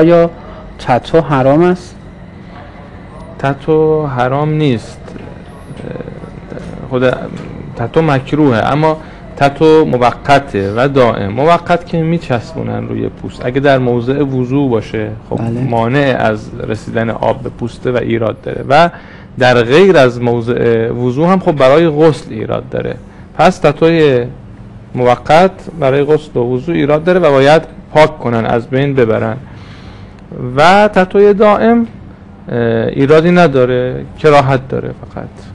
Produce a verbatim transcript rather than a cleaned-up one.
یا تتو حرام است؟ تتو حرام نیست، خود تتو مکروهه، اما تتو موقته و دائم. موقت که میچسبونن روی پوست، اگه در موضع وضو باشه خب بله. مانع از رسیدن آب به پوسته و ایراد داره، و در غیر از موضع وضو هم خب برای غسل ایراد داره. پس تتوی موقت برای غسل و وضو ایراد داره و باید پاک کنن، از بین ببرن. و تتوی دائم ایرادی نداره، کراهت داره فقط.